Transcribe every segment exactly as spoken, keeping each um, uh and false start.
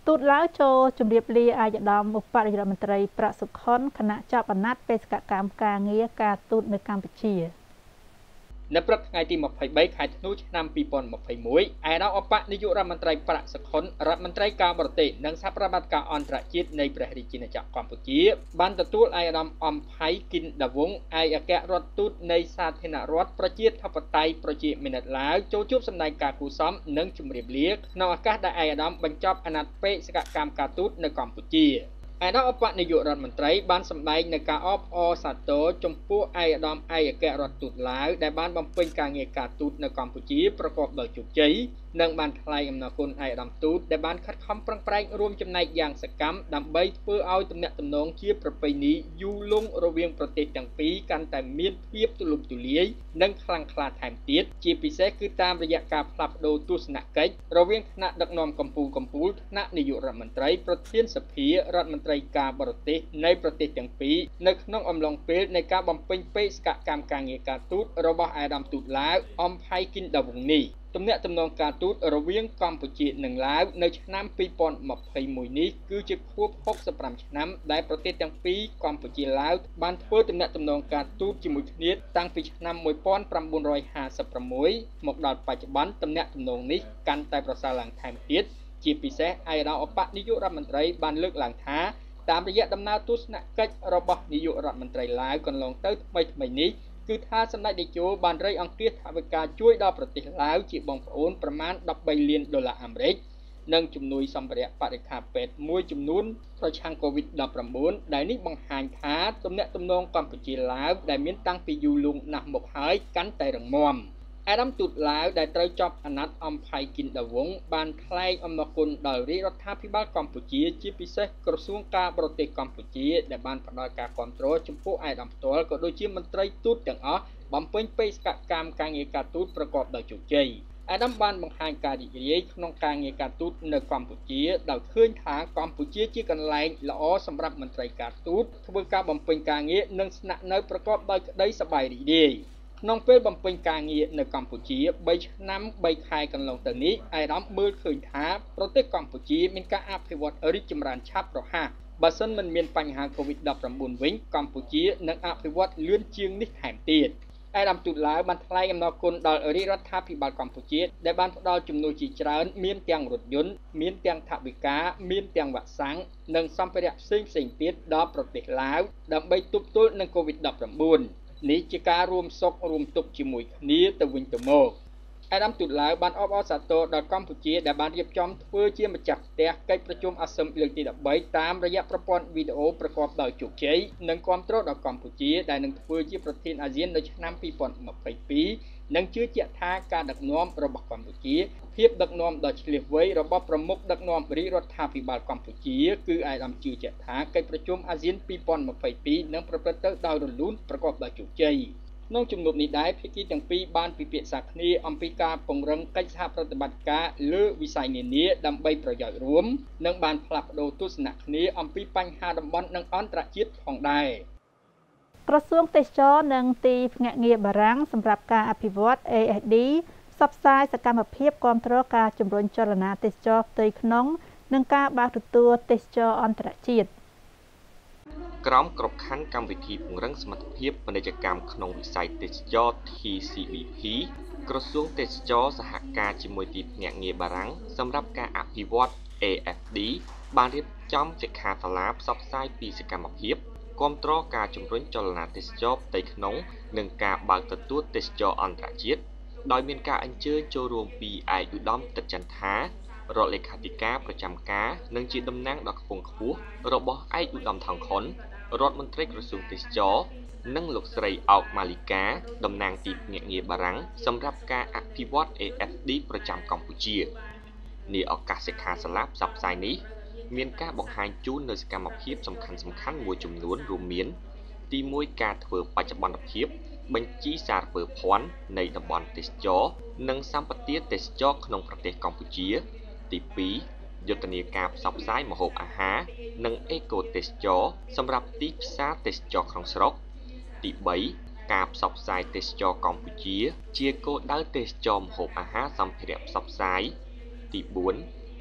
ទូតឡើងចូលជម្រាបលាអាយដាមឧបនាយករដ្ឋមន្ត្រីប្រាក់សុខុនគណៈចាប់អាណត្តិបេសកកម្មការងារការទូតនៅកម្ពុជានៅព្រឹកថ្ងៃទីម្ភៃបីខែធ្នូឆ្នាំពីរពាន់ម្ភៃមួយអាយដាមឧបនាយករដ្ឋមន្ត្រីប្រាក់សុខុនរដ្ឋមន្ត្រីការបរទេសនិងសហប្រតិបត្តិការអន្តរជាតិនៃព្រះរាជាណាចក្រកម្ពុជាបានទទួលអាយដាមអំផៃគិនដាវងឯកអគ្គរដ្ឋទូតនៃសាធារណរដ្ឋប្រជាធិបតេយ្យប្រជាមានិតឡាវចូលជួបសម្ដែងការគូសំនិងជម្រាបលាក្នុងឱកាសដែលអាយដាមបញ្ចប់អាណត្តិបេសកកម្មការទូតនៅកម្ពុជាអាយដាមឧបនាយករដ្ឋមន្ត្រីបានសម្ដែងនៅការអបអរសាទរចំពោះអាយដាមឯកអគ្គរដ្ឋទូតឡាវដែលបានបំពេញការងារការទូតនៅកម្ពុជាប្រកបដោយជោគជ័យនិងបានថ្លែងអំណរគុណអាយដាមទូតដែលបានខិតខំប្រឹងប្រែងរួមចំណែកយ៉ាងសកម្មដើម្បីធ្វើឲ្យទំនាក់ទំនងជាប្រពៃណីយូរលង់រវាងប្រទេសទាំងពីរកាន់តែមានភាពទូលំទូលាយនិងខ្លាំងក្លាថែមទៀតជាពិសេសគឺតាមរយៈការផ្លាស់ប្ដូរទស្សនកិច្ចរវាងថ្នាក់ដឹកនាំកម្ពុជាកម្ពុជាថ្នាក់នាយករដ្ឋមន្ត្រីប្រធានសភារដ្ឋមន្ត្រីការបរទេសនៃប្រទេសទាំងពីរនៅក្នុងអំឡុងពេលនៃការបំពេញបេសកកម្មការងារការទូតរបស់អាយដាមទូតឡាវអំផៃគិនដាវងនេះទំនាក់ទំនងការទូតរវាងកម្ពុជានិងឡាវនៅឆ្នាំពីរពាន់ម្ភៃមួយនេះគឺជាខួបហុកសិបប្រាំឆ្នាំដែលប្រទេសទាំងពីរកម្ពុជាឡាវបានធ្វើទំនាក់ទំនងការទូតជាមួយគ្នាតាំងពីឆ្នាំមួយពាន់ប្រាំបួនរយហាសិបប្រាំមួយមកដល់បច្ចុប្បន្នទំនាក់ទំនងនេះកាន់តែប្រសើរឡើងថែមទៀតជាពិសេសអាយដាមឧបនាយករដ្ឋមន្ត្រីបានលើកឡើងថាតាមរយៈដំណើរទស្សនកិច្ចរបស់នាយករដ្ឋមន្ត្រីឡាវកន្លងទៅថ្មីថ្មីនេះគឺថាសម្ដេចតេជោបានរៃអង្គាសថវិកាជួយដល់ប្រទេសឡាវជាបងប្អូនប្រមាណដប់បីលានដុល្លារអាមេរិកនិងជំនួយសម្ភារៈបរិក្ខារពេទ្យមួយចំនួនប្រឆាំងកូវីដ ដប់ប្រាំបួន ដែលនេះបង្ហាញថាទំនាក់ទំនងកម្ពុជាឡាវដែលមានតាំងពីយូរលង់ណាស់មកហើយកាន់តែរឹងមាំអាយដាមទូតឡាវដែលត្រូវចប់អាណត្តិអំផៃគិនដាវងបានថ្លែងអំណរគុណដល់រាជរដ្ឋាភិបាលកម្ពុជាជាពិសេសក្រសួងការបរទេសកម្ពុជាដែលបានផ្ដល់ការគាំទ្រចំពោះអាយដាមផ្ទាល់ក៏ដូចជាមន្ត្រីទូតទាំងអស់បំពេញបេសកកម្មការងារការទូតប្រកបដោយជោគជ័យអាយដាមបានបង្ហាញការរីករាយក្នុងការងារការទូតនៅកម្ពុជាដោយឃើញថាកម្ពុជាជាកន្លែងល្អសម្រាប់មន្ត្រីការទូតធ្វើការបំពេញការងារនិងស្នាក់នៅប្រកបដោយក្តីសប្បាយរីករាយក្នុងពេលបំពេញការងារនៅកម្ពុជាបីឆ្នាំបីខែកន្លងទៅនេះអាយដាមមើលឃើញថាប្រទេសកម្ពុជាមានការអភិវឌ្ឍរីកចម្រើនឆាប់រហ័សបើសិនមិនមានបញ្ហាកូវីដ ដប់ប្រាំបួន វិញកម្ពុជានឹងអភិវឌ្ឍលឿនជាងនេះថែមទៀតអាយដាមទូតឡាវបានថ្លែងអំណរគុណដល់រាជរដ្ឋាភិបាលកម្ពុជាដែលបានផ្ដល់ជំនួយជាច្រើនមានទាំងរថយន្តមានទាំងថវិកាមានទាំងវ៉ាក់សាំងនិងសម្ភារៈផ្សេងផ្សេងទៀតដល់ប្រទេសឡាវដើម្បីទប់ទល់នឹងកូវីដ ដប់ប្រាំបួននេះជាការរួមសុខរួមទុក្ខជាមួយគ្នាទៅវិញទៅមកអាយដាមទូតឡាវបានអបអរសាទរដល់កម្ពុជាដែលបានរៀបចំធ្វើជាម្ចាស់ផ្ទះកិច្ចប្រជុំអាស៊ានលើកទីដប់បីតាមរយៈប្រព័ន្ធវីដេអូប្រកបដោយជោគជ័យនិងគាំទ្រដល់កម្ពុជាដែលនឹងធ្វើជាប្រធានអាស៊ាននៅឆ្នាំពីរពាន់ម្ភៃពីរនិងជឿជាក់ថាការដឹកនាំរបស់កម្ពុជាភាពដឹកនាំដ៏ឆ្លៀសវៃរបស់ប្រមុខដឹកនាំរាជរដ្ឋាភិបាលកម្ពុជាគឺអាយដាមជឿជាក់ថាកិច្ចប្រជុំអាស៊ានពីរពាន់ម្ភៃពីរនឹងប្រព្រឹត្តទៅដោយរលូនប្រកបដោយជោគជ័យក្នុងជំនួបនេះដែរភាគីទាំងពីរបានពិភាក្សាគ្នាអំពីការពង្រឹងកិច្ចសហប្រតិបត្តិការលើវិស័យនានាដើម្បីប្រយោជន៍រួមនិងបានផ្លាស់ប្ដូរទស្សនៈគ្នាអំពីបញ្ហាតំបន់និងអន្តរជាតិផងដែរក្រសួងទេសចរនិងទីភ្នាក់ងារបារាំងសម្រាប់ការអភិវឌ្ឍ A S D ផ្សព្វផ្សាយសកម្មភាពគាំទ្រការជំរុញចលនាទេសចរផ្ទៃក្នុងនិងការបើកទទួលទេសចរអន្តរជាតិក្រមក្របខ័ណ្ឌកម្មវិធីពង្រឹងសមត្ថភាពពាណិជ្ជកម្មក្នុងវិស័យទេសចរ T C B P ក្រសួងទេសចរសហការជាមួយទីភ្នាក់ងារបារាំងសម្រាប់ការអភិវឌ្ឍ A F D បានរៀបចំសិក្ខាសាលាផ្សព្វផ្សាយពីសកម្មភាពគាំទ្រការជំរុញចលនាទេសចរផ្ទៃក្នុងនិងការបើកទទួលទេសចរអន្តរជាតិដោយមានការអញ្ជើញចូលរួមពីឯកឧត្តមទឹកចន្ទថារដ្ឋលេខាធិការប្រចាំការនិងជាតំណាងដ៏ខ្ពង់ខ្ពស់របស់ឯកឧត្តមថងខុនរដ្ឋមន្ត្រីក្រសួងទេសចរនិងលោកស្រីអោកម៉ាលីកាតំណាងទីភ្នាក់ងារបារាំងសម្រាប់ការអភិវឌ្ឍ A F D ប្រចាំកម្ពុជានាឱកាសសិក្ខាសាលាផ្សព្វផ្សាយនេះមានការបង្ហាញជូននូវសកម្មភាពសំខាន់សំខាន់មួយចំនួនរួមមានទីមួយការធ្វើបច្ចុប្បន្នភាពបញ្ជីសារពើភ័ណ្ឌនៃតំបន់ទេសចរនិងសម្បទាទេសចរក្នុងប្រទេសកម្ពុជាទីពីរយុទ្ធនាការផ្សព្វផ្សាយម្ហូបអាហារនិងអេកូទេសចរសម្រាប់ទីផ្សារទេសចរក្នុងស្រុកទីបីការផ្សព្វផ្សាយទេសចរកម្ពុជាជាគោលដៅទេសចរម្ហូបអាហារសម្ភារៈផ្សព្វផ្សាយទីបួន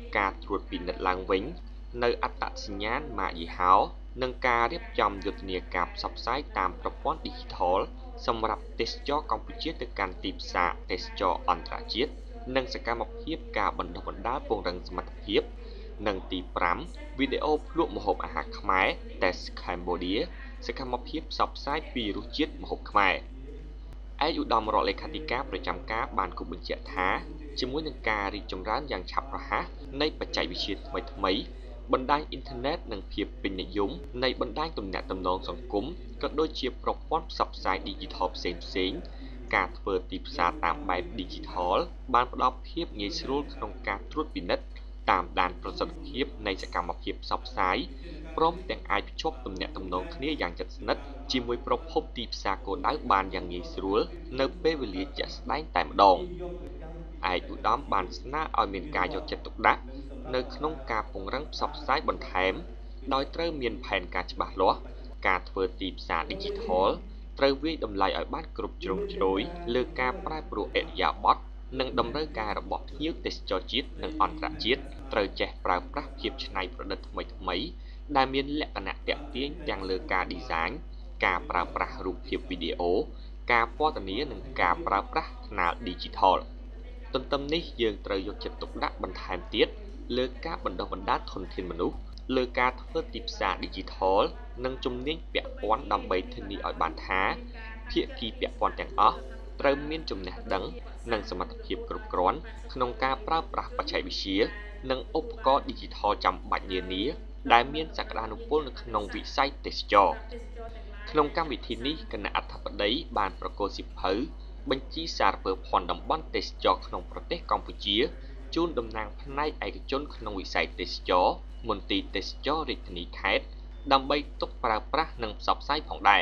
ការត្រួតពិនិត្យឡើងវិញនៅអត្តសញ្ញាណម៉ាកយីហោនិងការរៀបចំយុទ្ធនាការផ្សព្វផ្សាយតាមប្រព័ន្ធ Digital សម្រាប់ទេសចរកម្ពុជាទៅកាន់ទីផ្សារទេសចរអន្តរជាតិនិងសកម្មភាពការបណ្ដុះបណ្ដាលពង្រឹងសមត្ថភាពនិងទីប្រាំវីដេអូភ្លក់ម្ហូបអាហារខ្មែរ Test Cambodia សកម្មភាពផ្សព្វផ្សាយពីរសជាតិម្ហូបខ្មែរឯកឧត្តមរដ្ឋលេខាធិការប្រចាំការបានគូបញ្ជាក់ថាជាមួយនឹងការរីកចម្រើនយ៉ាងឆាប់រហ័សនៃបច្ចេកវិទ្យាថ្មីថ្មីបណ្ដាញអ៊ីនធឺណិតនិងភាពពេញនិយមនៃបណ្ដាញទំនាក់ទំនងសង្គមក៏ដូចជាប្រព័ន្ធផ្សព្វផ្សាយ Digital ផ្សេងផ្សេងការធ្វើទីផ្សារតាមបែប Digital បានផ្ដល់ភាពងាយស្រួលក្នុងការត្រួតពិនិត្យតាមដានប្រសិទ្ធភាពនៃសកម្មភាពផ្សព្វផ្សាយព្រមទាំងអាចភ្ជាប់ទំនាក់ទំនងគ្នាយ៉ាងជិតស្និទ្ធជាមួយប្រភពទីផ្សារគោលដៅបានយ៉ាងងាយស្រួលនៅពេលវេលាជាក់ស្ដែងតែម្ដងឯកឧត្តមបានស្នើឲ្យមានការយកចិត្តទុកដាក់នៅក្នុងការពង្រឹងផ្សព្វផ្សាយបន្ថែមដោយត្រូវមានផែនការច្បាស់លាស់ការធ្វើទីផ្សារ Digital ត្រូវវាយតម្លៃឲ្យបានគ្រប់ជ្រុងជ្រោយលើការប្រែប្រួលឥរិយាបថនិងតម្រូវការរបស់ភ្ញៀវទេសចរជាតិនិងអន្តរជាតិត្រូវចេះប្រើប្រាស់ភាពច្នៃប្រឌិតថ្មីៗដែលមានលក្ខណៈទាក់ទាញទាំងលើការ design ការប្រើប្រាស់រូបភាពវីដេអូការពណ៌នានិងការប្រើប្រាស់ថ្នាល Digital ទន្ទឹមនេះយើងត្រូវយកចិត្តទុកដាក់បន្ថែមទៀតលើការបណ្ដុះបណ្ដាលធនធានមនុស្សលើការធ្វើទីផ្សារ Digital និងជំនាញពាក់ព័ន្ធដើម្បីធានាឲ្យបានថាភាគីពាក់ព័ន្ធទាំងអស់ត្រូវមានចំណេះដឹងនិងសមត្ថភាពគ្រប់គ្រាន់ក្នុងការប្រើប្រាស់បច្ចេកវិទ្យានិងឧបករណ៍ Digital ចាំបាច់នានាដែលមានសក្តានុពលនៅក្នុងវិស័យទេសចរណ៍ក្នុងកម្មវិធីនេះគណៈអធិបតីបានប្រកាសសៀវភៅបញ្ជីសារពើភ័ណ្ឌតំបន់ទេសចរក្នុងប្រទេសកម្ពុជាជូនតំណាងផ្នែកឯកជនក្នុងវិស័យទេសចរមន្ទីរទេសចររាជធានីខេត្តដើម្បីទុកប្រើប្រាស់និងផ្សព្វផ្សាយផងដែរ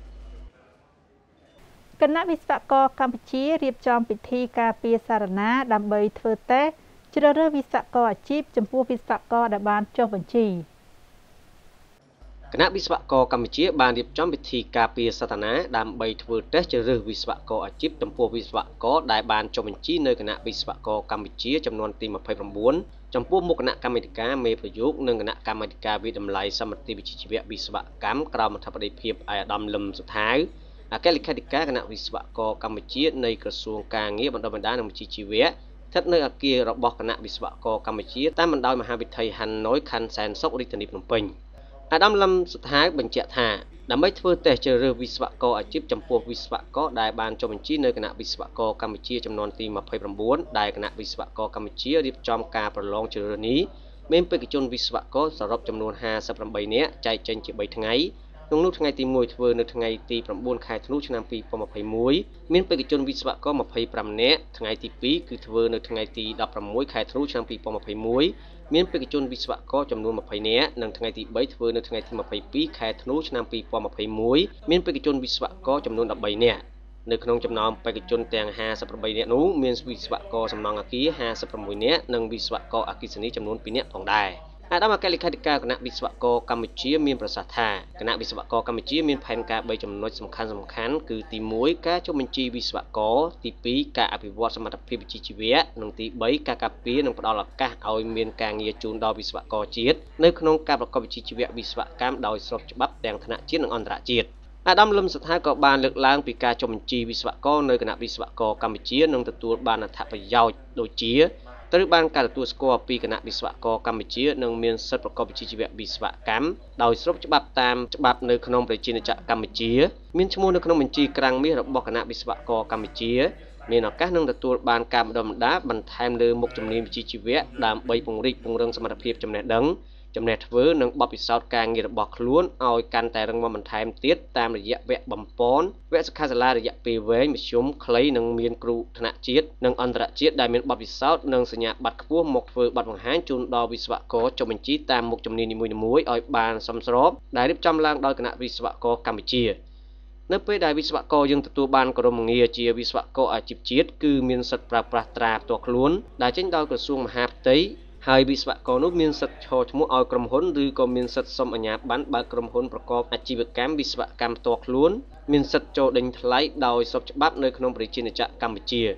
គណៈវិស្វករកម្ពុជារៀបចំពិធីការពារសារណាដើម្បីធ្វើតេស្តជ្រើសរើសវិស្វករអាជីពចំពោះវិស្វករដែលបានចុះបញ្ជីគណៈវិស្វករកម្ពុជាបានរៀបចំពិធីការពារសាធារណៈដើម្បីធ្វើតេស្តជ្រើសរើសវិស្វករអាជីពចំពោះវិស្វករដែលបានចុះបញ្ជីនៅគណៈវិស្វករកម្ពុជាចំនួនទីម្ភៃប្រាំ៩ចំពោះមុខគណៈកម្មាធិការមេប្រយោគនិងគណៈកម្មាធិការវិតម្លៃសមត្ថភាពវិជ្ជាជីវៈវិស្វកម្មក្រោមអធិបតីភាពអាយដាមលឹមសុថាវអគ្គលេខាធិការគណៈវិស្វករកម្ពុជានៃក្រសួងការងារបណ្ដុះបណ្ដាលនិងវិជ្ជាជីវៈស្ថិតនៅអគាររបស់គណៈវិស្វករកម្ពុជាតាមបណ្ដោយមហាវិថីហាណូយខណ្ឌសែនសុខរាជធានីភ្នំពេញអាដាមលឹមសុថាវបញ្ជាក់ថាដើម្បីធ្វើតេស្តជ្រើសរើសវិស្វករអាជីពចំពោះវិស្វករដែលបានចុះបញ្ជីនៅគណៈវិស្វករកម្ពុជាចំនួនទីម្ភៃប្រាំ៩ដែលគណៈវិស្វករកម្ពុជារៀបចំការប្រឡងជ្រើសរើសនេះមានបេក្ខជនវិស្វករសរុបចំនួនห้าสิบแปดនាក់ចែកចេញជាបីថ្ងៃក្នុងនោះថ្ងៃទីមួយធ្វើនៅថ្ងៃទី៩ខែធ្នូឆ្នាំពីរពាន់ម្ភៃមួយមានបេក្ខជនវិស្វករម្ភៃប្រាំនាក់ថ្ងៃទីពីរគឺធ្វើនៅថ្ងៃទីដប់ប្រាំមួយខែធ្នូឆ្នាំពីរពាន់ម្ភៃមួយមានបេក្ខជនវិស្វករចំនួនម្ភៃនាក់និងថ្ងៃទីបីធ្វើនៅថ្ងៃទីម្ភៃពីរខែធ្នូឆ្នាំពីរពាន់ម្ភៃមួយមានបេក្ខជនវិស្វករចំនួនដប់បីនាក់នៅក្នុងចំណោមបេក្ខជនទាំងห้าสิบแปดនាក់នោះមានវិស្វករសំណង់អគារห้าสิบหกនាក់និងវិស្វករអគ្គិសនីចំនួនពីរនាក់ផងដែរអាដាមអគ្គលេខាធិការគណៈវិស្វករកម្ពុជាមានប្រសាសន៍ថាគណៈវិស្វករកម្ពុជាមានផែនការបីចំណុចសំខាន់សំខាន់គឺទីមួយការចុះបញ្ជីវិស្វករទីពីរការអភិវឌ្ឍសមត្ថភាពវិជ្ជាជីវៈនិងទីបីការការពារនិងផ្តល់ឱកាសឲ្យមានការងារជូនដល់វិស្វករជាតិនៅក្នុងការប្រកបវិជ្ជាជីវៈវិស្វកម្មដោយស្របច្បាប់ទាំងថ្នាក់ជាតិនិងអន្តរជាតិអាដាមលឹមសុថាក៏បានលើកឡើងពីការចុះបញ្ជីវិស្វករនៅគណៈវិស្វករកម្ពុជានឹងទទួលបានអត្ថប្រយោជន៍ដូចជាត្រូវបានការទទួលស្គាល់ពីគណៈវិស្វករកម្ពុជានិងមានសិទ្ធិប្រកបវិជ្ជាជីវៈវិស្វកម្មដោយស្របច្បាប់តាមច្បាប់នៅក្នុងប្រជាណាចក្រកម្ពុជាមានឈ្មោះនៅក្នុងបញ្ជីក្រាំងមាសរបស់គណៈវិស្វករកម្ពុជាមានឱកាសនឹងទទួលបានការបណ្ដុះបណ្ដាលបន្ថែមលើមុខជំនាញវិជ្ជាជីវៈដើម្បីពង្រីកពង្រឹងសមត្ថភាពចំណេះដឹងចំណេះធ្វើនិងបទពិសោធន៍ការងាររបស់ខ្លួនឲ្យកាន់តែរឹងមាំបន្ថែមទៀតតាមរយៈវគ្គបំពន់វគ្គសិក្ខាសាលារយៈពេលវែងមធ្យមខ្លីនិងមានគ្រូថ្នាក់ជាតិនិងអន្តរជាតិដែលមានបទពិសោធន៍និងសញ្ញាបត្រខ្ពស់មកធ្វើបទបង្ហាញជូនដល់វិស្វករចុះបញ្ជីតាមមុខជំនាញនីមួយៗឲ្យបានសមស្របដែលរៀបចំឡើងដោយគណៈវិស្វករកម្ពុជានៅពេលដែលវិស្វករយើងទទួលបានគោលងារជាវិស្វករអាជីពជាតិគឺមានសិទ្ធិប្រើប្រាស់ត្រាផ្ទាល់ខ្លួនដែលចេញដោយក្រសួងមហាផ្ទៃហើយវិស្វករនោះមានសិទ្ធិឈរឈ្មោះឲ្យក្រុមហ៊ុនឬក៏មានសិទ្ធិសុំអាជ្ញាប័ណ្ណបើកក្រុមហ៊ុនប្រកបអាជីវកម្មវិស្វកម្មផ្ទាល់ខ្លួនមានសិទ្ធិចូលដេញថ្លៃដោយស្របច្បាប់នៅក្នុងប្រជាណាចក្រកម្ពុជា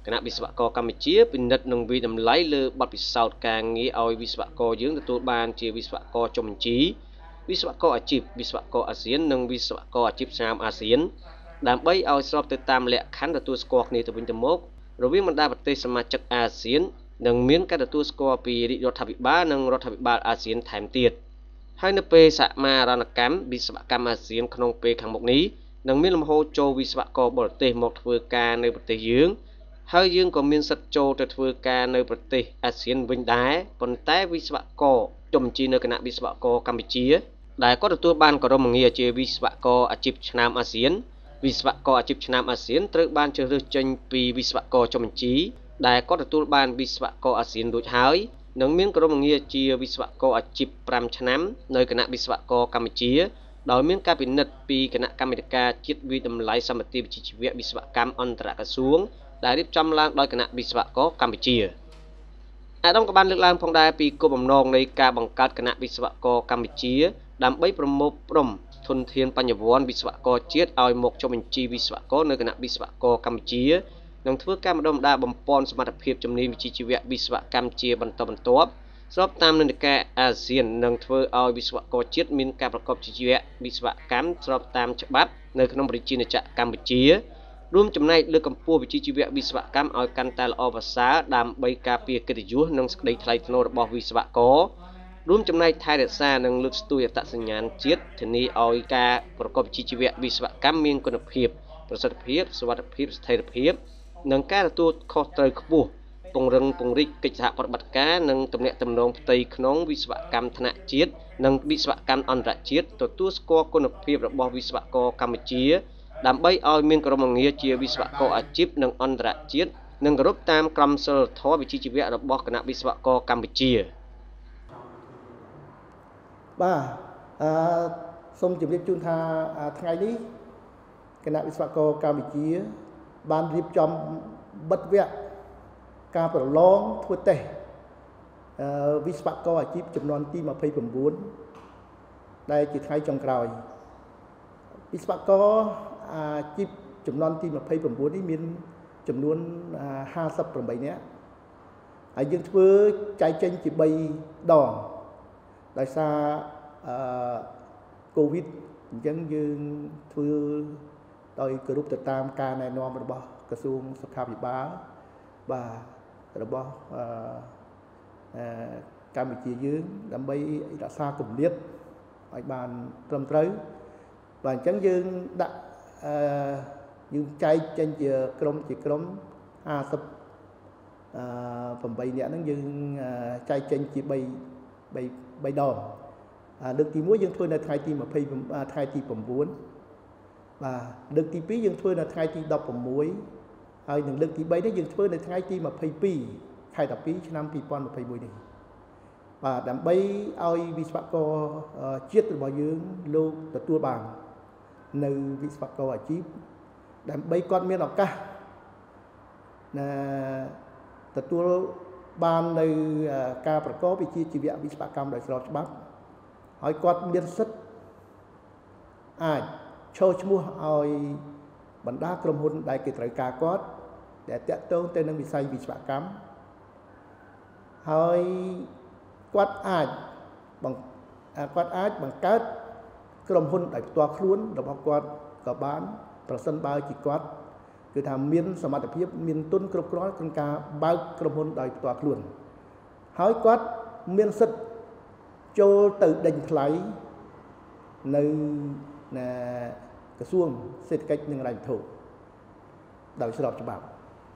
គណៈវិស្វករកម្ពុជាពិនិត្យនិងវិតម្លៃលើបទពិសោធន៍ការងារឲ្យវិស្វករយើងទទួលបានជាវិស្វករចុះបញ្ជីវិស្វករអាជីពវិស្វករអាស៊ាននិងវិស្វករអាជីពស្នាមអាស៊ានដើម្បីឲ្យស្របទៅតាមលក្ខខណ្ឌទទួលស្គាល់គ្នាទៅវិញទៅមករវាងបណ្ដាប្រទេសសមាជិកអាស៊ាននិងមានការទទួលស្គាល់ពីរាជរដ្ឋាភិបាលនិងរដ្ឋាភិបាលអាស៊ានថែមទៀតហើយនៅពេលសមារណកម្មវិស្វកម្មអាស៊ានក្នុងពេលខាងមុខនេះនឹងមានលំហូរចូលវិស្វករបរទេសមកធ្វើការនៅប្រទេសយើងហើយយើងក៏មានសិទ្ធិចូលទៅធ្វើការនៅប្រទេសអាស៊ានវិញដែរប៉ុន្តែវិស្វករចុះបញ្ជីនៅគណៈវិស្វករកម្ពុជាដែលក៏ទទួលបានគោរមងារជាវិស្វករអាជីពឆ្នាំអាស៊ានវិស្វករអាជីពឆ្នាំអាស៊ានត្រូវបានជ្រើសរើសចេញពីវិស្វករចុះបញ្ជីដែលក៏ទទួលបានវិស្វករអាស៊ានរួចហើយនឹងមានគោរមងារជាវិស្វករអាជីពប្រាំឆ្នាំនៅគណៈវិស្វករកម្ពុជាដោយមានការពិនិត្យពីគណៈកម្មាធិការជាតិវិតម្លៃសម្បត្តិវិជ្ជាជីវៈវិស្វកម្មអន្តរក្រសួងដែលរៀបចំឡើងដោយគណៈវិស្វករកម្ពុជាអាដាមក៏បានលើកឡើងផងដែរពីគោលបំណងនៃការបង្កើតគណៈវិស្វករកម្ពុជាដើម្បីប្រមូលផ្ដុំធនធានបញ្ញវន្តវិស្វករជាតិឲ្យមកចុះបញ្ជីវិស្វករនៅគណៈវិស្វករកម្ពុជានឹងធ្វើការបណ្ដុំបណ្ដាបំពេញសមត្ថភាពជំនាញវិជ្ជាជីវៈវិស្វកម្មជាបន្តបន្ទាប់ស្របតាមនិន្នាការអាស៊ាននឹងធ្វើឲ្យវិស្វករជាតិមានការប្រកបជីវៈវិស្វកម្មស្របតាមច្បាប់នៅក្នុងប្រជាជាតិកម្ពុជារួមចំណែកលើកកម្ពស់វិជ្ជាជីវៈវិស្វកម្មឲ្យកាន់តែល្អប្រសើរដើម្បីការពារកិត្តិយសនិងសេចក្តីថ្លៃថ្នូររបស់វិស្វកររួមចំណែកថែរក្សានិងលើកស្ទួយអត្តសញ្ញាណជាតិធានាឲ្យការប្រកបវិជ្ជាជីវៈវិស្វកម្មមានគុណភាពប្រសិទ្ធភាពសុវត្ថិភាពស្ថិរភាពនិងការទទួលខុសត្រូវខ្ពស់ពង្រឹងពង្រីកកិច្ចសហប្រតិបត្តិការនិងទំនាក់ទំនងផ្ទៃក្នុងវិស្វកម្មថ្នាក់ជាតិនិងវិស្វកម្មអន្តរជាតិទទួលស្គាល់គុណភាពរបស់វិស្វករកម្ពុជាដើម្បីឲ្យមានគោរមងារជាវិស្វករអាជីពនិងអន្តរជាតិនិងគោរពតាមក្រមសីលធម៌វិជ្ជាជីវៈរបស់គណៈវិស្វករកម្ពុជាបាទអឺសូមជម្រាបជូនថាថ្ងៃនេះគណៈវិស្វករកម្ពុជាបានរៀបចំបិទវគ្គការប្រឡងធ្វើតេស្តអឺវិស្វករអាជីពចំនួនទីยี่สิบเก้าដែលជាថ្ងៃចុងក្រោយវិស្វករអាជីពចំនួនទីยี่สิบเก้าនេះមានចំនួនห้าสิบแปดនាក់ហើយយើងធ្វើចែកចេញជាបីដងដោយសារអឺកូវីដអញ្ចឹងយើងធ្វើដោយគោរពទៅតាមការណែនាំរបស់ក្រសួងសុខាភិបាលបាទរបស់អឺកម្ពុជាយើងដើម្បីរក្សាគម្លាតឲ្យបានត្រឹមត្រូវបាទអញ្ចឹងយើងដាក់អឺយើងចែកចេញជាក្រុមជាក្រុមห้าสิบអឺแปดនាក់ហ្នឹងយើងចែកចេញជាបីបីដងលើកទីមួយយើងធ្វើនៅថ្ងៃទីยี่สิบថ្ងៃទីchínបាទលើកទីពីរយើងធ្វើនៅថ្ងៃទីដប់ប្រាំមួយហើយនឹងលើកទីបីនេះយើងធ្វើនៅថ្ងៃទីยี่สิบสองខែដប់ពីរឆ្នាំยี่สิบยี่สิบเอ็ดនេះបាទដើម្បីឲ្យវិស្វករជាតិរបស់យើងលោកទទួលបាននៅវិស្វករអាជីពដើម្បីគាត់មានឱកាសណាទទួលបាននៅការប្រកបវិជ្ជាជីវៈវិស្វកម្មដោយស្របច្បាប់ហើយគាត់មានសិទ្ធិអាចចូលឈ្មោះឲ្យបណ្ដាក្រុមហ៊ុនដែលគេត្រូវការគាត់ដែលតាក់ទងទៅនឹងវិស័យវិស្វកម្មហើយគាត់អាចបង្គាត់អាចបង្កើតក្រុមហ៊ុនដោយផ្ទាល់ខ្លួនរបស់គាត់ក៏បានប្រសិនបើជាគាត់គឺថាមានសមត្ថភាពមានទុនគ្រប់គ្រាន់ក្នុងការបើកក្រុមហ៊ុនដោយផ្ទាល់ខ្លួនហើយគាត់មានសិទ្ធិចូលទៅដេញថ្លៃនៅក្រសួងសេដ្ឋកិច្ចនិងហិរញ្ញវត្ថុដោយស្របច្បាប់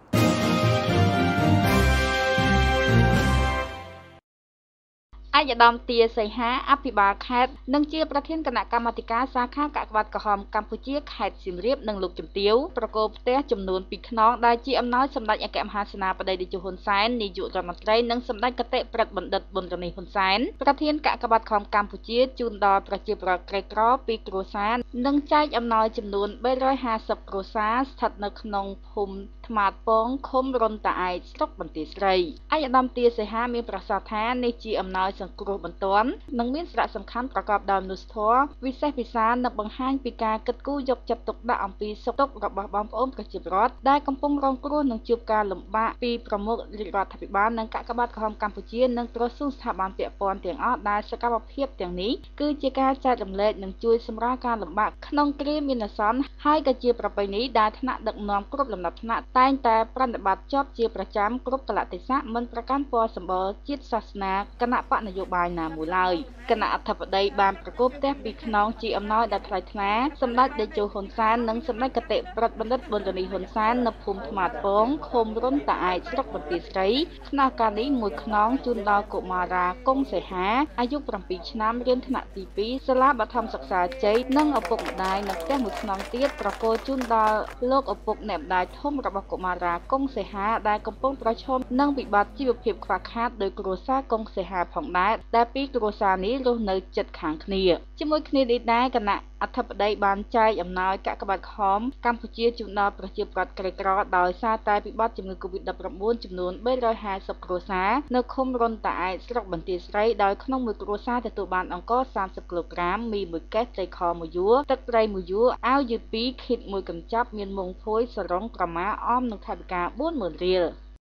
ឯកឧត្តមទាសីហាអភិបាលខេត្តនិងជាប្រធានគណៈកម្មាធិការសាខាកាកបាទក្រហមកម្ពុជាខេត្តសៀមរាបនិងលោកជំទាវប្រកបផ្ទះចំនួនពីរខ្នងដែលជាអំណោយសម្ដេចអគ្គមហាសេនាបតីតេជោហ៊ុនសែននាយករដ្ឋមន្ត្រីនិងសម្ដេចគតិព្រឹទ្ធបណ្ឌិតប៊ុនរនីហ៊ុនសែនប្រធានគណៈកម្មាធិការកម្ពុជាជូនដល់ប្រជាពលរដ្ឋក្រីក្រពីគ្រួសារនិងចែកអំណោយចំនួនបីរយห้าสิบគ្រួសារស្ថិតនៅក្នុងភូមិថ្មាតពងឃុំរុនតាឯកស្រុកបន្ទាយស្រីឯកឧត្តមទាសេហាមានប្រសាសន៍ថានេះជាអំណោយសង្គ្រោះបន្ទាន់និងមានសារៈសំខាន់ប្រកបដោយមនុស្សធម៌វិសេសវិសាលនិងបង្ហាញពីការគិតគូរយកចិត្តទុកដាក់អំពីសុខទុក្ខរបស់បងប្អូនប្រជាពលរដ្ឋដែលកំពុងរងគ្រោះនឹងជួបការលំបាកពីប្រមុខរាជរដ្ឋាភិបាលនិងកាកបាទក្រហមកម្ពុជានិងក្រសួងស្ថាប័នពាក់ព័ន្ធទាំងអស់ដែលសកម្មភាពទាំងនេះគឺជាការចែករំលែកនិងជួយសម្រាលការលំបាកក្នុងគ្រាមានអាសន្នហើយក៏ជាប្រពៃណីដែលថ្នាក់ដឹកនាំគ្រប់លំដាប់ថ្នាក់តែងតែប្រតិបត្តិចប់ជាប្រចាំគ្រប់កលៈទេសៈមិនប្រកាន់ពណ៌សម្បុរជាតិសាសនាគណៈបកនយោបាយណាមួយឡើយគណៈអធិបតីបានប្រគល់ផ្ទះពីខ្នងជាអំណោយដល់ថ្លៃថ្លាសម្ដេចតេជោហ៊ុនសែននិងសម្ដេចគតិប្រិទ្ធបណ្ឌិតប៊ុនរនីហ៊ុនសែននៅភូមិថ្មាតពងឃុំរុនតាឯកស្រុកបន្ទាយស្រីក្នុងឱកាសនេះមួយខ្នងជូនដល់កុមារាកុងសេហាអាយុប្រាំពីរឆ្នាំរៀនថ្នាក់ទីពីរសាលាបឋមសិក្សាជ័យនិងឪពុកម្ដាយនៅផ្ទះមួយខ្នងទៀតប្រគល់ជូនដល់លោកឪពុកអ្នកម្ដាយធំរបស់កុមារាកុងសេហាដែលកំពុងប្រឈមនឹងវិបត្តិជីវភាពខ្វះខាតដោយគ្រួសារកុងសេហាផងដែរដែលពីគ្រួសារនេះរស់នៅជិតខាងគ្នាជាមួយគ្នានេះដែរគណៈអធិបតីបានចែកអំណោយកាកបាទក្រហមកម្ពុជាជូនដល់ប្រជាពលរដ្ឋក្រីក្រដោយសារតែវិបត្តិជំងឺ កូវីដ ដប់ប្រាំបួន ចំនួនបីរយហាសិបគ្រួសារនៅឃុំរុនតាឯកស្រុកបន្ទាយស្រីដោយក្នុងមួយគ្រួសារទទួលបានអង្ករសាមសិបគីឡូក្រាមមីមួយកេសត្រីខមួយយួរទឹកត្រីមួយយួរអាវយឺតពីរឃីតមួយកញ្ចប់មានមុងភួយសរងក្រមាអមនិងថវិកា បួនម៉ឺនរៀល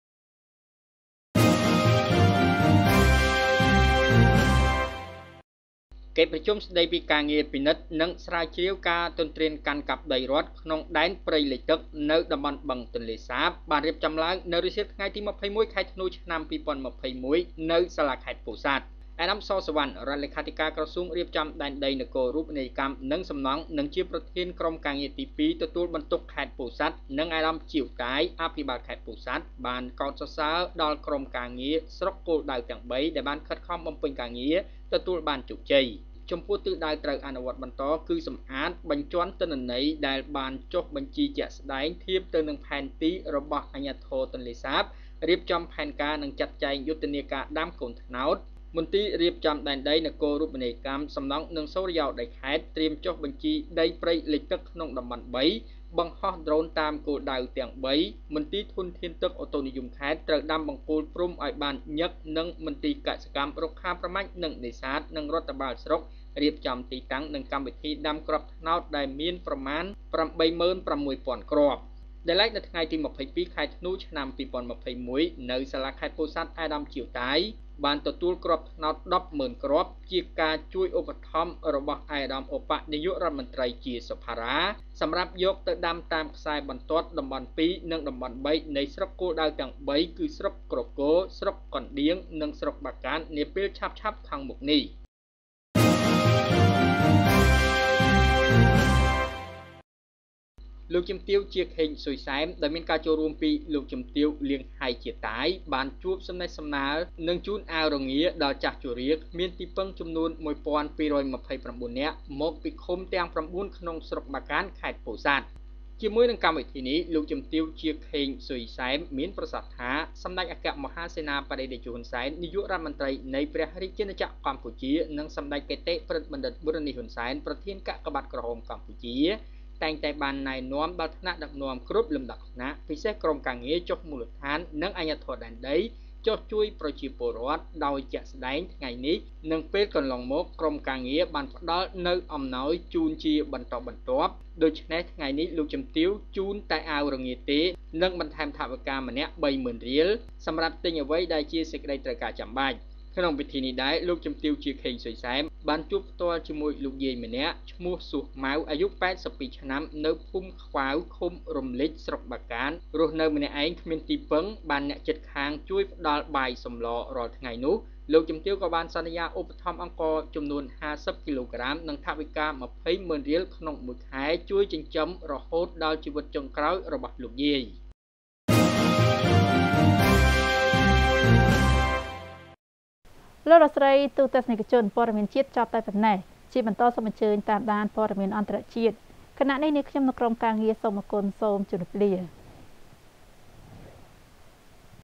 កិច្ចប្រជុំស្តីពីការងារពិនិត្យនិងស្រាវជ្រាវការទន្ទ្រានកាន់កាប់ដីរដ្ឋក្នុងដែនព្រៃលិចទឹកនៅតំបន់បឹងទន្លេសាបបានរៀបចំឡើងនៅរសៀលថ្ងៃទីម្ភៃមួយខែធ្នូឆ្នាំពីរពាន់ម្ភៃមួយនៅសាលាខេត្តពោធិ៍សាត់អាដាមសសវណ្ណរដ្ឋលេខាធិការក្រសួងរៀបចំដែនដីនគររូបនីយកម្មនិងសំណង់និងជាប្រធានក្រុមការងារទីពីរទទួលបន្ទុកខេត្តពោធិ៍សាត់និងអាដាមជាវតាយអភិបាលខេត្តពោធិ៍សាត់បានកោតសរសើរដល់ក្រុមការងារស្រុកគោលដៅទាំងបីដែលបានខិតខំបំពេញការងារទទួលបានជោគជ័យចំពោះទិសដៅត្រូវអនុវត្តបន្តគឺសម្អាតបញ្ជាន់ទិន្នន័យដែលបានចុះបញ្ជីជាក់ស្ដែងធៀបទៅនឹងផែនទីរបស់អាជ្ញាធរទន្លេសាបរៀបចំផែនការនិងចាត់ចែងយុទ្ធនាការដាំកូនត្នោតមន្ទីររៀបចំដែនដីនគររូបនីយកម្មសំណង់និងសូរិយោដីខេត្តត្រៀមចុះបញ្ជីដីព្រៃលិចទឹកក្នុងតំបន់បីបង្ហោះដ្រូនតាមគោលដៅទាំងបីមន្ទីរធនធានទឹកអូតូនិយមខេត្តត្រូវដាំបង្គោលព្រំឲ្យបានញឹកនិងមន្ទីរកសិកម្មរុក្ខាប្រមាញ់និងនេសាទនិងរដ្ឋបាលស្រុករៀបចំទីតាំងនិងកម្មវិធីដាំគ្រាប់ត្នោតដែលមានប្រមាណប្រាំបីម៉ឺនប្រាំមួយពាន់គ្រាប់ដែលឡែកនៅថ្ងៃទីម្ភៃពីរខែធ្នូឆ្នាំពីរពាន់ម្ភៃមួយនៅសាលាខេត្តពោធិ៍សាត់អាដាមជាវតាយបានទទួលគ្រាប់ត្នោតដប់ម៉ឺនគ្រាប់ជាការជួយឧបត្ថម្ភរបស់អាដាមឧបនាយករដ្ឋមន្ត្រីជាសុផារ៉ាសម្រាប់យកទៅដាំតាមខ្សែបន្ទាត់តំបន់ពីរនិងតំបន់បីនៃស្រុកគោលដៅទាំងបីគឺស្រុកក្រគរស្រុកកណ្ដៀងនិងស្រុកបាកាននាពេលឆាប់ៗខាងមុខនេះលោកជំទាវជាខេងសុយសែមដែលមានការចូលរួមពីលោកជំទាវលៀងហៃជាតាយបានជួបសំណេះសំណាលនិងជូនអាវរងាដល់ចាស់ជរាមានទីពឹងចំនួនមួយពាន់ពីររយម្ភៃប្រាំបួននាក់មកពីឃុំទាំងប្រាំបួនក្នុងស្រុកបាកានខេត្តពោធិ៍សាត់ជាមួយនឹងកម្មវិធីនេះលោកជំទាវជាខេងសុយសែមមានប្រសាសន៍ថាសម្ដេចអគ្គមហាសេនាបតីតេជោហ៊ុនសែននាយករដ្ឋមន្ត្រីនៃព្រះរាជាណាចក្រកម្ពុជានិងសម្ដេចគតិប្រិទ្ធបណ្ឌិតប៊ុនរនីហ៊ុនសែនប្រធានកាកបាទក្រហមកម្ពុជាតែងតែបានណែនាំដល់ថ្នាក់ដឹកនាំគ្រប់លំដាប់ថ្នាក់ពិសេសក្រុមការងារចុះមូលដ្ឋាននិងអាជ្ញាធរដែនដីចុះជួយប្រជាពលរដ្ឋដោយជាក់ស្ដែងថ្ងៃនេះនិងពេលកន្លងមកក្រុមការងារបានផ្ដល់នៅអំណោយជូនជាបន្តបន្ទាប់ដូច្នេះថ្ងៃនេះលោកជំទាវជូនតែអាវរងាទេនិងបន្ថែមថវិកាម្នាក់បីម៉ឺនរៀលសម្រាប់ទិញអ្វីដែលជាសេចក្តីត្រូវការចាំបាច់ក្នុងពិធីនេះដែរលោកជំទាវជាខេងសុយសែមបានជួបផ្ទាល់ជាមួយលោកយាយម្នាក់ឈ្មោះសុះម៉ៅអាយុប៉ែតសិបពីរឆ្នាំនៅភូមិខ្វាវឃុំរំលេចស្រុកបាកានរស់នៅម្នាក់ឯងគ្មានទីពឹងបានអ្នកជិតខាងជួយផ្ដល់បាយសម្លរាល់ថ្ងៃនោះលោកជំទាវក៏បានសន្យាឧបត្ថម្ភអង្ករចំនួនហាសិបគីឡូក្រាមនិងថវិកាម្ភៃម៉ឺនរៀលក្នុងមួយខែជួយចិញ្ចឹមរហូតដល់ជីវិតចុងក្រោយរបស់លោកយាយលោករដ្ឋស្រីទូទស្សនិកជនព័ត៌មានជាតិចប់តែប៉ុណ្ណេះជាបន្តសូមអញ្ជើញតាមដានព័ត៌មានអន្តរជាតិគណៈនេះនេះខ្ញុំនៅក្រុមការងារសូមអគុណសូមជម្រាបលា